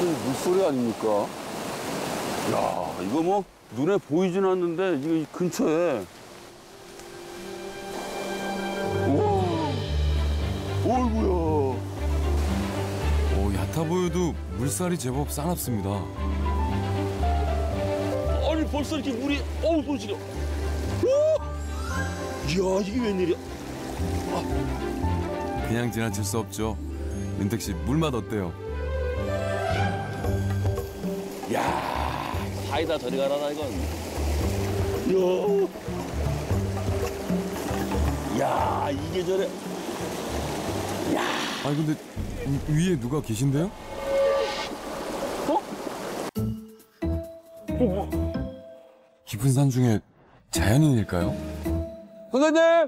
같은 물소리 아닙니까? 야, 이거 뭐 눈에 보이진 않는데 이거 이 근처에. 우와, 어이구야. 얕아 보여도 물살이 제법 싸납습니다. 아니 벌써 이렇게 물이 손 시려. 이야, 이게 웬일이야? 그냥 지나칠 수 없죠. 민택 씨 물맛 어때요? 야, 사이다 저리 가라나 이건. 야, 이게 저래. 아니 근데 위에 누가 계신데요? 깊은 산 중에 자연인일까요? 선생님!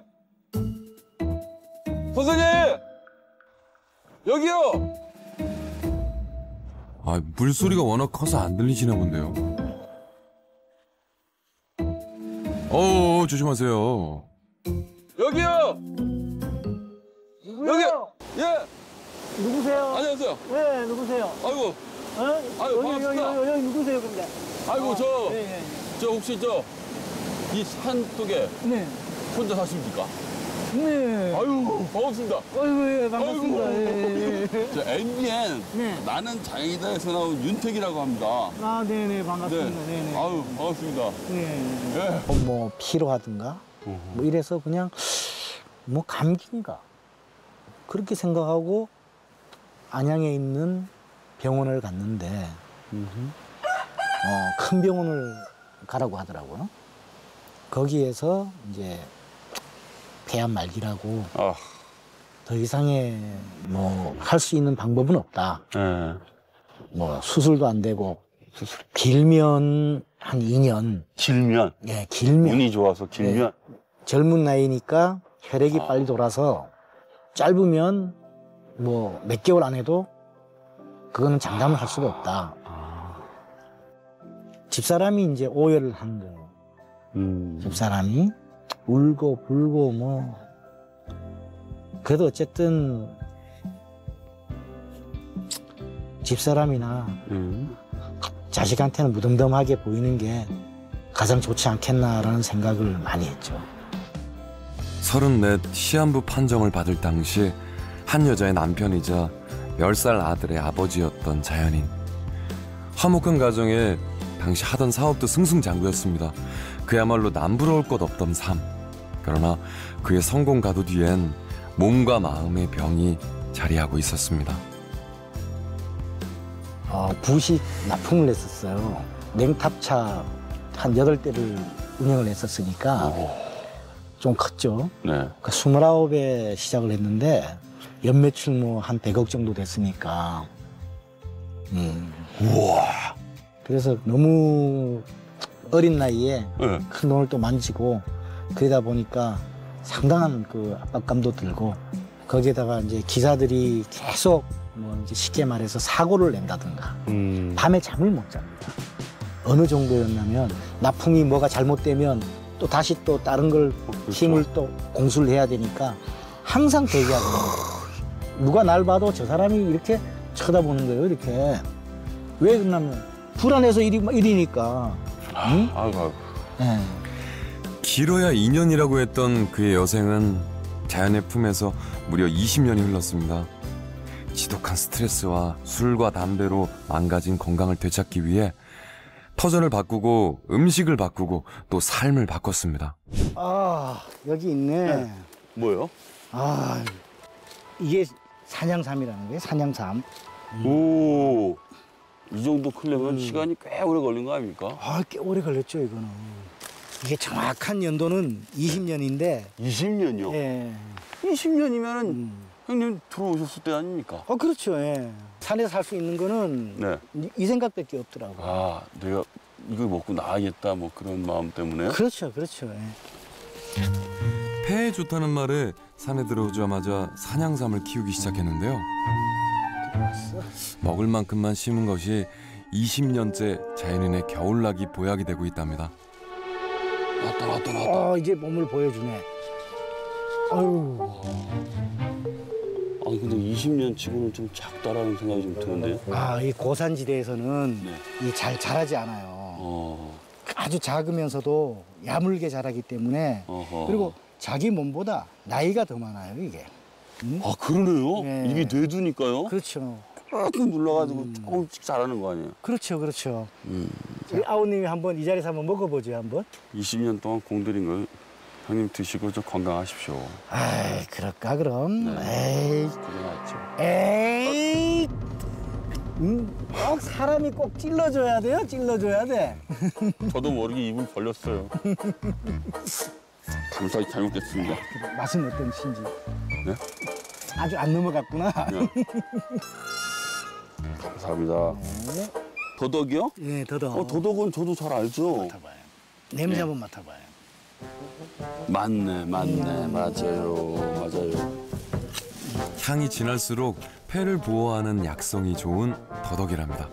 선생님! 여기요! 아, 물소리가 워낙 커서 안 들리시나 본데요. 조심하세요. 여기요! 누구세요? 예! 누구세요? 안녕하세요. 네, 누구세요? 아이고, 아유, 반갑습니다. 여기 누구세요, 근데? 아이고, 네, 저 혹시 이 산 쪽에 네. 혼자 사십니까? 네. 아유, 반갑습니다. 아이고, 예, 반갑습니다. 아이고. 예. 저 MBN 네. 나는 자연이다에서 나온 윤택이라고 합니다. 아, 네네, 반갑습니다. 네. 네네. 아유, 반갑습니다. 네. 예. 뭐 피로하든가 뭐 이래서 그냥 뭐 감기인가 그렇게 생각하고 안양에 있는 병원을 갔는데 큰 병원을 가라고 하더라고요. 거기에서 이제 폐암 말기라고 더 이상의 뭐 할 수 있는 방법은 없다. 뭐 수술도 안 되고 길면 한 2년. 길면? 예, 길면. 운이 좋아서 길면? 예, 젊은 나이니까 혈액이 빨리 돌아서 짧으면 뭐 몇 개월 안 해도 그거는 장담을 할 수가 없다. 집사람이 이제 오열을 한 거예요. 집사람이 울고 불고 뭐 그래도 어쨌든 집사람이나 자식한테는 무덤덤하게 보이는 게 가장 좋지 않겠나라는 생각을 많이 했죠. 34 시한부 판정을 받을 당시 한 여자의 남편이자 10살 아들의 아버지였던 자연인. 화목한 가정에 당시 하던 사업도 승승장구였습니다. 그야말로 남부러울 것 없던 삶. 그러나 그의 성공 가도 뒤엔 몸과 마음의 병이 자리하고 있었습니다. 부식 납품을 했었어요. 냉탑차 한 8대를 운영을 했었으니까 좀 컸죠. 네. 29에 시작을 했는데 연매출 뭐 한 100억 정도 됐으니까. 우와. 그래서 너무 어린 나이에 네. 큰 돈을 또 만지고 그러다 보니까 상당한 그 압박감도 들고 거기에다가 이제 기사들이 계속 뭐 이제 쉽게 말해서 사고를 낸다든가 밤에 잠을 못 잡니다. 어느 정도였냐면 납품이 뭐가 잘못되면 또 다시 또 다른 걸 힘을 또 공수를 해야 되니까 항상 대기하고 누가 날 봐도 저 사람이 이렇게 쳐다보는 거예요. 이렇게 왜 그러냐면 불안해서 일이니까. 응? 아이고. 네. 길어야 2년이라고 했던 그의 여생은 자연의 품에서 무려 20년이 흘렀습니다. 지독한 스트레스와 술과 담배로 망가진 건강을 되찾기 위해 터전을 바꾸고 음식을 바꾸고 또 삶을 바꿨습니다. 여기 있네. 네. 뭐요? 이게 산양삼이라는 거예요. 산양삼. 오. 이 정도 크려면 시간이 꽤 오래 걸린 거 아닙니까? 꽤 오래 걸렸죠, 이거는. 이게 정확한 연도는 20년인데. 20년이요? 예. 20년이면은 형님 들어오셨을 때 아닙니까? 그렇죠, 예. 산에서 살 수 있는 거는 네. 이 생각밖에 없더라고요. 내가 이걸 먹고 나가겠다 뭐 그런 마음 때문에. 그렇죠, 그렇죠. 예. 폐에 좋다는 말에 산에 들어오자마자 산양삼을 키우기 시작했는데요. 먹을 만큼만 심은 것이 20년째 자연인의 겨울나기 보약이 되고 있답니다. 나왔다. 이제 몸을 보여주네. 아유. 근데 20년 치고는 좀 작다라는 생각이 좀 드는데요. 아, 이 고산지대에서는 네. 이 잘 자라지 않아요. 아주 작으면서도 야물게 자라기 때문에 어허. 그리고 자기 몸보다 나이가 더 많아요, 이게. 아, 그러네요. 네. 입이 뇌두니까요. 그렇죠. 꾹 눌러가지고 조금씩 자라는 거 아니에요. 그렇죠, 그렇죠. 우리 아우님이 한번 이 자리에서 한번 먹어보죠, 한번. 20년 동안 공들인 거 형님 드시고 좀 건강하십시오. 아이, 그럴까, 그럼. 에이, 그게 낫죠. 에이. 꼭 사람이 꼭 찔러줘야 돼요, 찔러줘야 돼. 저도 모르게 입을 벌렸어요. 감사히 잘 먹겠습니다. 맛은 어떤지. 네? 아주 안 넘어갔구나. 네. 감사합니다. 더덕이요? 예, 더덕. 더덕은 저도 잘 알죠. 맡아봐요. 냄새 한번 맡아봐요. 맞네, 맞아요. 향이 진할수록 폐를 보호하는 약성이 좋은 더덕이랍니다.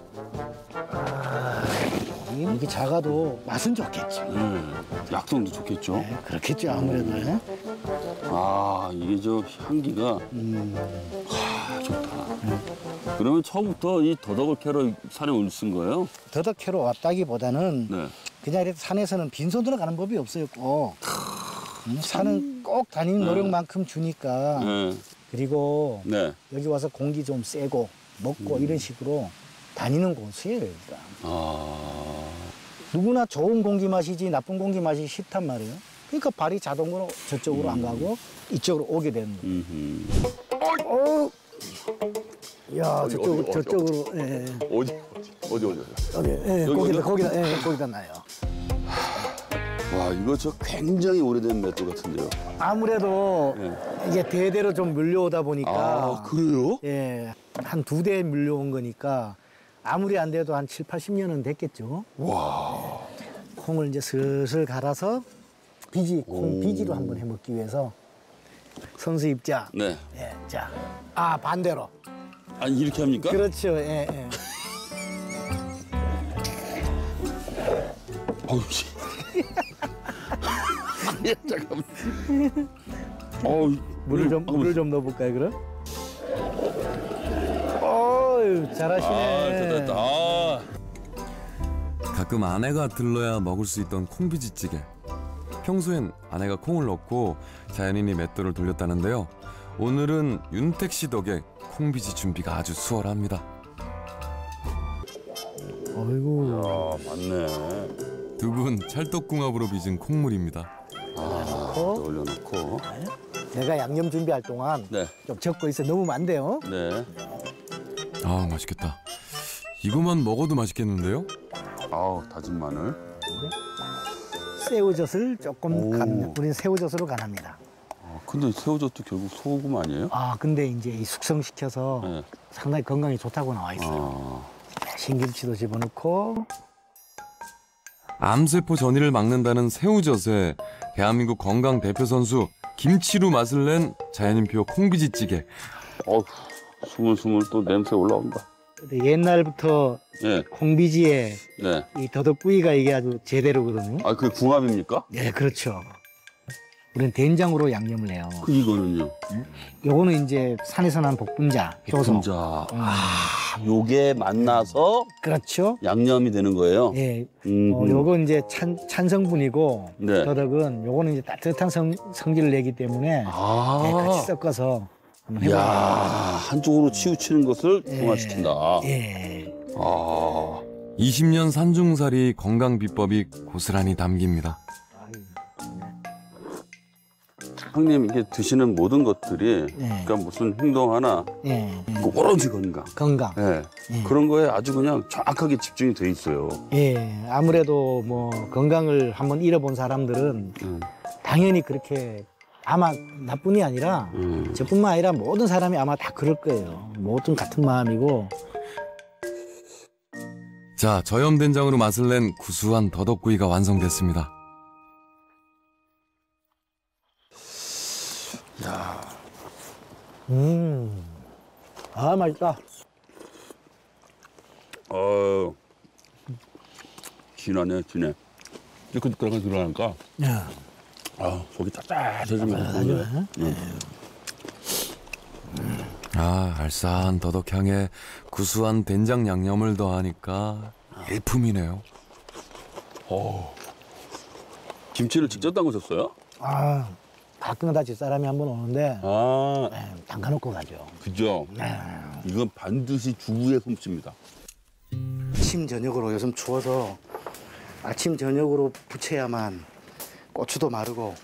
이게 작아도 맛은 좋겠죠. 약성도 좋겠죠. 네, 그렇겠죠, 아무래도. 예? 아, 이게 저 향기가 좋다. 그러면 처음부터 이 더덕을 캐러 산에 올쓴 거예요? 더덕 캐러 왔다기보다는 네. 그냥 이렇게 산에서는 빈손으로 가는 법이 없어요, 꼭. 산은 꼭 다니는 노력만큼 주니까. 네. 그리고 네. 여기 와서 공기 좀 쐬고 먹고 이런 식으로 다니는 곳이에요, 여기가. 아, 누구나 좋은 공기 마시지 나쁜 공기 마시기 싫단 말이에요. 그러니까 발이 자동으로 저쪽으로 안 가고 이쪽으로 오게 되는 거예요. 야, 저쪽으로. 예. 어디? 여기, 예, 여기, 거기다 놔요. 와, 이거 저 굉장히 오래된 맷돌 같은데요. 아무래도 네. 이게 대대로 좀 물려오다 보니까. 아, 그래요? 예, 한 2대 물려온 거니까 아무리 안 돼도 한 7, 80년은 됐겠죠. 와. 콩을 이제 슬슬 갈아서 콩 비지로 한번 해먹기 위해서 선수 입자. 네. 예, 자, 반대로. 아니, 이렇게 합니까? 그렇죠, 예, 예. 어우, 씨. 아니, 잠깐만. 어우, 물을 좀 넣어볼까요, 그럼? 어유, 잘하시네. 됐다. 아. 가끔 아내가 들러야 먹을 수 있던 콩비지찌개. 평소엔 아내가 콩을 넣고 자연인이 맷돌을 돌렸다는데요. 오늘은 윤택 씨 덕에 콩비지 준비가 아주 수월합니다. 어이구. 아, 맞네. 두분 찰떡궁합으로 빚은 콩물입니다. 또 올려놓고. 내가 양념 준비할 동안 네. 좀 적고 있어. 넣으면 안 돼요. 네. 아, 맛있겠다. 이것만 먹어도 맛있겠는데요? 아우, 다진 마늘. 새우젓을 조금 오. 우리는 새우젓으로 간합니다. 근데 새우젓도 결국 소금 아니에요? 근데 이제 이 숙성시켜서 네. 상당히 건강에 좋다고 나와 있어요. 신김치도 집어넣고. 암세포 전이를 막는다는 새우젓에 대한민국 건강 대표 선수 김치로 맛을 낸 자연인표 콩비지찌개. 스물스물 또 냄새 올라온다. 근데 옛날부터 네. 콩비지에 네. 이 더덕구이가 이게 아주 제대로거든요. 아, 그게 궁합입니까? 네, 그렇죠. 우리는 된장으로 양념을 해요. 이거는요? 요거는 이제 산에서 난 복분자, 효소. 분자. 요게 만나서 그렇죠. 양념이 되는 거예요? 예. 요거 이제 찬 성분이고 네. 더덕은 요거는 이제 따뜻한 성질을 내기 때문에 예, 같이 섞어서 한번 이야, 해볼게요. 한쪽으로 치우치는 것을 중화시킨다. 예. 20년 산중살이 건강 비법이 고스란히 담깁니다. 형님, 이게 드시는 모든 것들이 네. 그러니까 무슨 행동 하나 예. 오로지 건강. 건강. 네. 그런 거에 아주 그냥 정확하게 집중이 돼 있어요. 예. 아무래도 뭐 건강을 한번 잃어본 사람들은 당연히 그렇게 아마 나뿐이 아니라 저뿐만 아니라 모든 사람이 아마 다 그럴 거예요. 모든 같은 마음이고. 자, 저염된장으로 맛을 낸 구수한 더덕구이가 완성됐습니다. 야, 맛있다. 진하네, 진해. 이렇게 들어가니까 야. 속이 짭짤해지면서 좋네. 아, 알싸한 더덕향에 구수한 된장 양념을 더하니까 일품이네요. 김치를 직접 담그셨어요? 아, 가끔가다 집사람이 한 번 오는데 아, 담가놓고 가죠. 그죠? 이건 반드시 주부의 솜씨입니다. 아침 저녁으로 요즘 추워서 아침 저녁으로 부쳐야만 고추도 마르고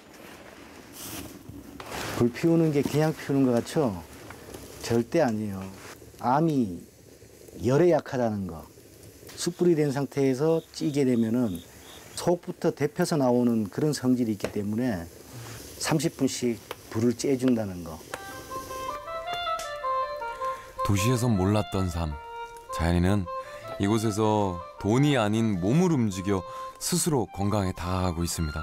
불 피우는 게 그냥 피우는 것 같죠? 절대 아니에요. 암이 열에 약하다는 거. 숯불이 된 상태에서 찌게 되면은 속부터 데펴서 나오는 그런 성질이 있기 때문에 30분씩 불을 쬐준다는 거. 도시에선 몰랐던 삶. 자연이는 이곳에서 돈이 아닌 몸을 움직여 스스로 건강에 다가가고 있습니다.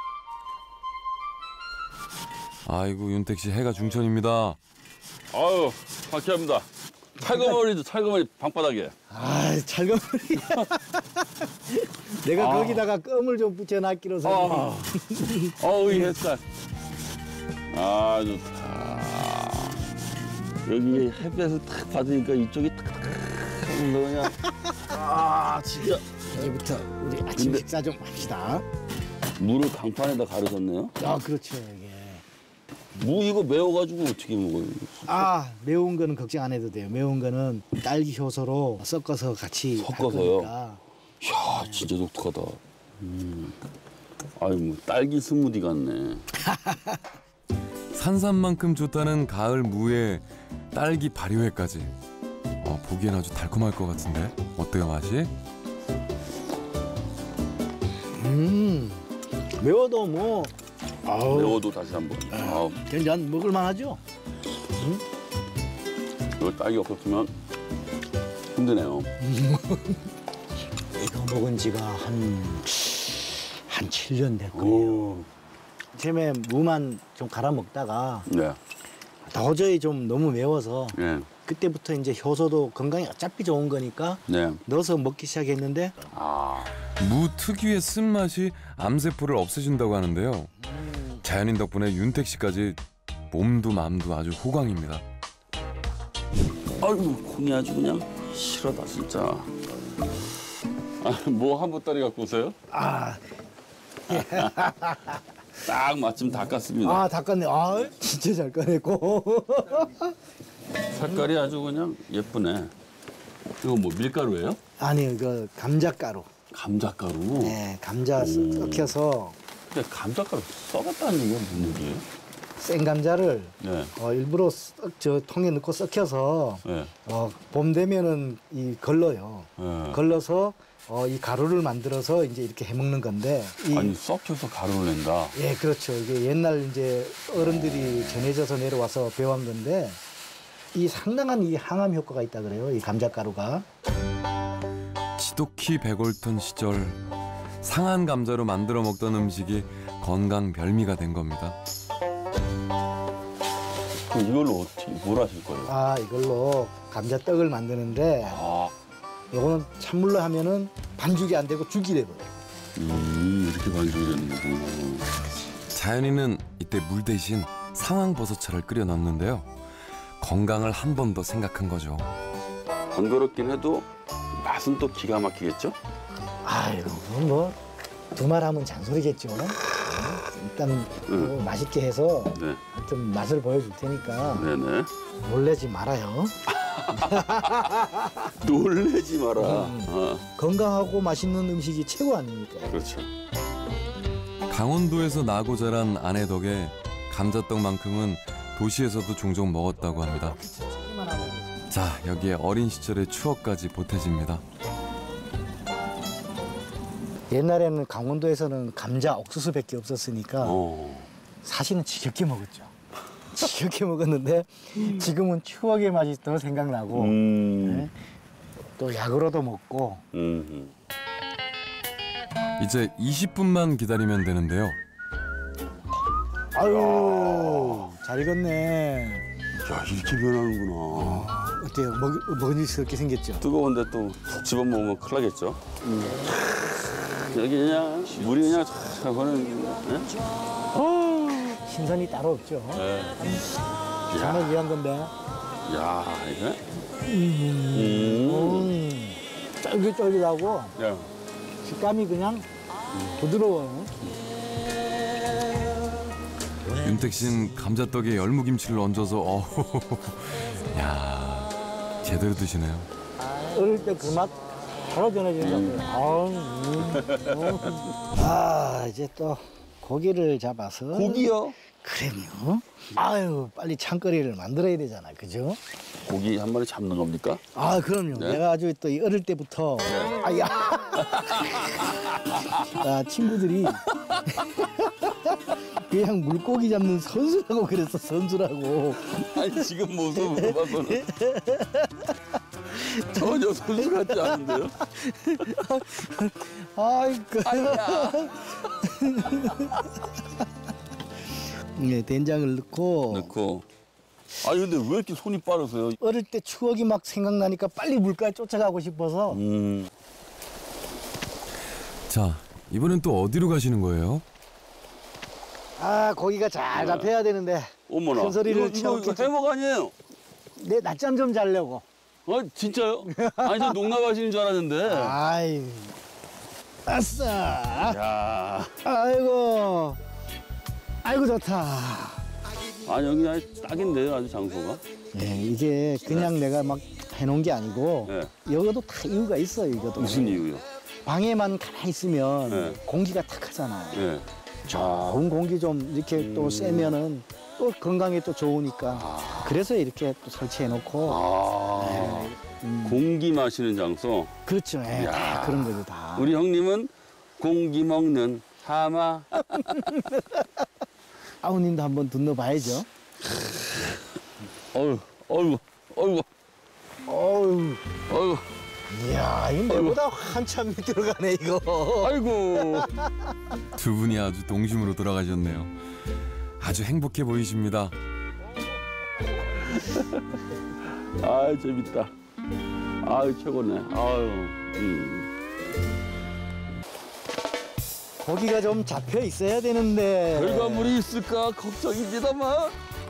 아이고, 윤택 씨, 해가 중천입니다. 아유, 박희합니다. 찰거머리도 찰거머리 방바닥에. 아, 찰거머리. 내가 거기다가 껌을 좀 붙여놨기로서. 어우, 이 햇살. 아, 좋다. 여기 햇볕을 탁 받으니까 이쪽이 탁탁 하면서 그냥. 아, 진짜. 이제부터 우리 아침 근데- 식사 좀 합시다. 무를 강판에다 가르셨네요? 아, 그렇죠, 이게. 무 이거 매워가지고 어떻게 먹어요? 아, 매운 거는 걱정 안 해도 돼요. 매운 거는 딸기 효소로 섞어서 같이 할 섞어서요? 거니까. 이야, 진짜 독특하다. 아유, 뭐 딸기 스무디 같네. 산삼만큼 좋다는 가을 무에 딸기 발효회까지. 보기엔 아주 달콤할 것 같은데 어때요, 맛이? 매워도 뭐, 아우, 매워도 다시 한번. 아우, 괜찮, 먹을만 하죠? 이거 딸기 없었으면 힘드네요. 이거 먹은 지가 한 7년 될 거예요. 오. 처음에 무만 좀 갈아 먹다가 네. 도저히 좀 너무 매워서 네. 그때부터 이제 효소도 건강에 어차피 좋은 거니까 네. 넣어서 먹기 시작했는데 아. 무 특유의 쓴맛이 암세포를 없애준다고 하는데요. 자연인 덕분에 윤택 씨까지 몸도 마음도 아주 호강입니다. 아이고, 콩이 아주 그냥 싫어다, 진짜. 아, 뭐 한 보따리 갖고 오세요? 아, 딱 마침 닦았습니다. 아, 다 깠네. 아, 진짜 잘 꺼냈고. 색깔이 아주 그냥 예쁘네. 이거 뭐 밀가루예요? 아니, 그 감자가루. 감자가루. 네, 감자 썩혀서 근데 감자가루 썩었다는 얘기가 무슨 얘기예요? 생 감자를 네. 일부러 저 통에 넣고 썩혀서 네. 봄 되면은 이 걸러요. 네. 걸러서 이 가루를 만들어서 이제 이렇게 해 먹는 건데. 아니, 썩혀서 가루를 낸다. 예, 그렇죠. 이게 옛날 이제 어른들이 전해져서 내려와서 배운 건데 이 상당한 이 항암 효과가 있다 그래요. 이 감자가루가. 지독히 배골던 시절 상한 감자로 만들어 먹던 음식이 건강 별미가 된 겁니다. 그럼 이걸로 어떻게, 뭘 하실 거예요? 아, 이걸로 감자떡을 만드는데 아, 요거는 찬물로 하면은 반죽이 안 되고 죽이 돼버려요. 이렇게 반죽이 되는 거구나. 자연이는 이때 물 대신 상황버섯차를 끓여 넣는데요. 건강을 한 번 더 생각한 거죠. 번거롭긴 해도 맛은 또 기가 막히겠죠? 아유, 뭐 두말하면 잔소리겠죠. 일단 이거 맛있게 해서 네. 좀 맛을 보여줄 테니까 네네. 놀래지 말아요. 놀래지 마라. 아, 건강하고 맛있는 음식이 최고 아닙니까? 그렇죠. 강원도에서 나고 자란 아내 덕에 감자떡만큼은 도시에서도 종종 먹었다고 합니다. 자, 여기에 어린 시절의 추억까지 보태집니다. 옛날에는 강원도에서는 감자 옥수수밖에 없었으니까 사실은 지겹게 먹었죠. 지겹게 먹었는데 지금은 추억의 맛이 더 생각나고 네? 또 약으로도 먹고. 이제 20분만 기다리면 되는데요. 아유, 잘 익었네. 야, 이렇게 변하는구나. 어때요? 먹으니스럽게 생겼죠? 뜨거운데 또 집어먹으면 큰일 나겠죠? 여기 그냥 물이 그냥 쫙 흐르는. 신선이 따로 없죠. 네. 정말 귀한 건데. 야, 이거. 쫄깃쫄깃하고 야. 식감이 그냥 부드러워요. 윤택 씨는 감자떡에 열무김치를 얹어서 야 제대로 드시네요. 어릴 때 그 맛 바로 전해지는 것 같아요. 아, 이제 또 고기를 잡아서. 고기요? 그럼요. 아유, 빨리 창거리를 만들어야 되잖아, 그죠? 고기 한 마리 잡는 겁니까? 아, 그럼요. 네? 내가 아주 또 어릴 때부터. 아야. 아, 친구들이 그냥 물고기 잡는 선수라고 그랬어, 선수라고. 아니, 지금 모습으로 봐서는 전혀 선수 같지 않은데요? 아이고. 아니야. 네, 된장을 넣고. 아니, 근데 왜 이렇게 손이 빠르세요? 어릴 때 추억이 막 생각나니까 빨리 물가에 쫓아가고 싶어서. 자 이번엔 또 어디로 가시는 거예요? 아, 고기가 잘 잡혀야 되는데. 어머나. 큰 소리를 이거 치고 해먹 아니에요? 내 낮잠 좀 자려고. 진짜요? 아니, 저 농락하시는 줄 알았는데. 아이, 아싸. 야. 아이고 좋다. 아니, 여기 아주 딱인데요, 아주 장소가. 예, 이게 그냥 내가 막 해놓은 게 아니고 네. 여기도 다 이유가 있어요. 이것도 무슨 이유요? 방에만 가만히 있으면 네. 공기가 탁하잖아요. 예. 좋은 공기 좀 이렇게 또 쐬면은 또 건강에 또 좋으니까. 그래서 이렇게 또 설치해놓고. 공기 마시는 장소. 그렇죠. 예, 야. 다 그런 거죠 다. 우리 형님은 공기 먹는 하마. 아우님도 한번 둘러봐야죠. 어휴. 어우, 이야, 이거 아이고. 내보다 한참 밑으로 가네 이거. 아이고. 두 분이 아주 동심으로 돌아가셨네요. 아주 행복해 보이십니다. 아, 재밌다. 아유, 최고네. 아유. 고기가 좀 잡혀 있어야 되는데. 결과물이 있을까 걱정입니다만.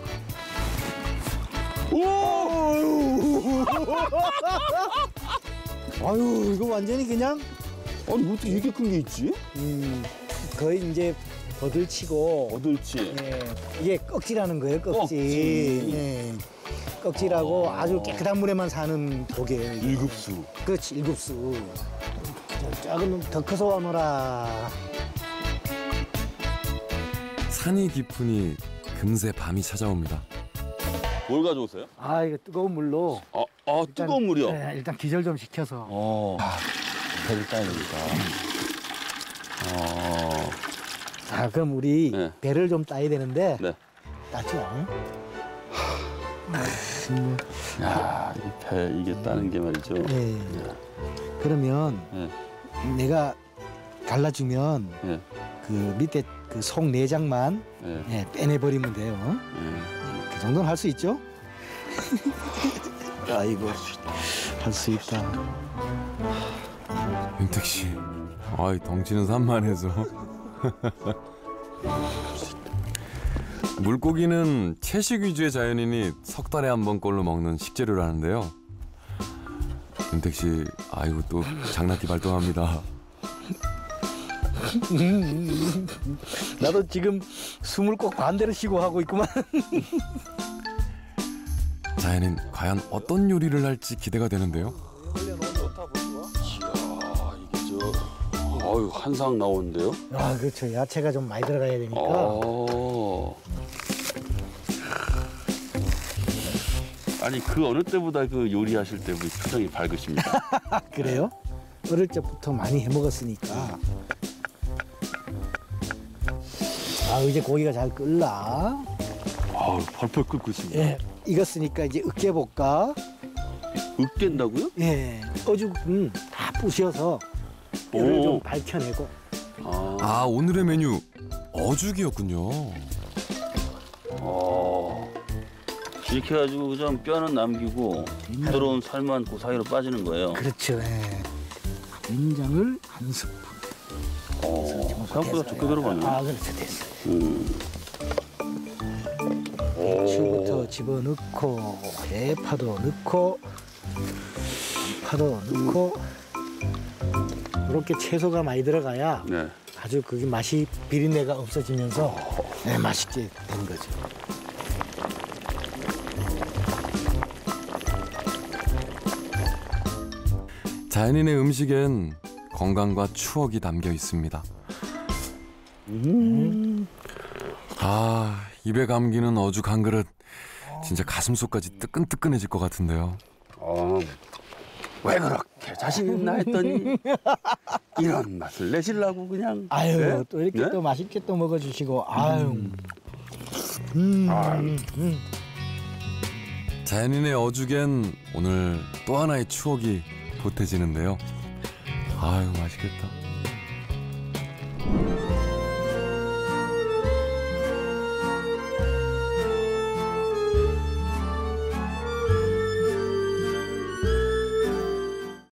아유, 이거 완전히 그냥 아니, 어떻게 이렇게 큰 게 있지? 거의 이제 버들치고. 어들치. 예, 이게 꺽지라는 거예요, 꺽지. 꺽지. 예, 꺽지라고 아주 깨끗한 물에만 사는 고기예요. 이게. 일급수. 그렇지, 일급수. 작은 놈 더 커서 와노라. 산이 깊으니 금세 밤이 찾아옵니다. 뭘 가져오세요? 아, 이거 뜨거운 물로. 뜨거운 물이요? 네, 일단 기절 좀 시켜서. 배를 따야 되니까. 자, 그럼 우리 네. 배를 좀 따야 되는데. 네. 따죠. 야, 이 배, 이게 따는 게 말이죠. 네. 그러면 네. 내가 갈라주면 네. 그 밑에 그 속 내장만 네. 예, 빼내버리면 돼요. 그 정도는 할 수 있죠? 아이고, 할 수 있다. 윤택 씨, 아이 덩치는 산만해서. 물고기는 채식 위주의 자연이니 석 달에 한 번꼴로 먹는 식재료라는데요. 윤택 씨, 아이고 또 장난기 발동합니다. 나도 지금 숨을 꼭 반대로 쉬고 하고 있구만. 자연인 과연 어떤 요리를 할지 기대가 되는데요. 이야, 이게 한상 나오는데요? 아, 그렇죠. 야채가 좀 많이 들어가야 되니까. 아니, 그 어느 때보다 그 요리하실 때 우리 표정이 밝으십니다. 그래요? 어릴 적부터 많이 해 먹었으니까. 아, 이제 고기가 잘 끓라. 아우, 펄펄 끓고 있습니다. 예, 익었으니까 이제 으깨볼까? 으깬다고요? 예, 어죽은 다 부셔서 뼈를 오. 좀 밝혀내고. 아, 오늘의 메뉴 어죽이었군요. 이렇게 해가지고 그냥 뼈는 남기고 부드러운 살만 그 사이로 빠지는 거예요. 그렇죠. 예. 된장을 한 스푼. 생각보다 적게 들어가네. 아, 그렇죠. 됐어. 배추부터 집어넣고 대파도 넣고 파도 넣고 이렇게 채소가 많이 들어가야 네. 아주 그게 맛이 비린내가 없어지면서 네, 맛있게 된 거죠. 자연인의 음식엔 건강과 추억이 담겨 있습니다. 아, 입에 감기는 어죽 한 그릇 진짜 가슴속까지 뜨끈뜨끈해질 것 같은데요. 왜 그렇게 자신 있나 했더니 이런 맛을 내시려고 그냥. 아유 네? 또 이렇게 네? 또 맛있게 또 먹어주시고 아유. 자연인의 어죽엔 오늘 또 하나의 추억이 보태지는데요. 아유, 맛있겠다.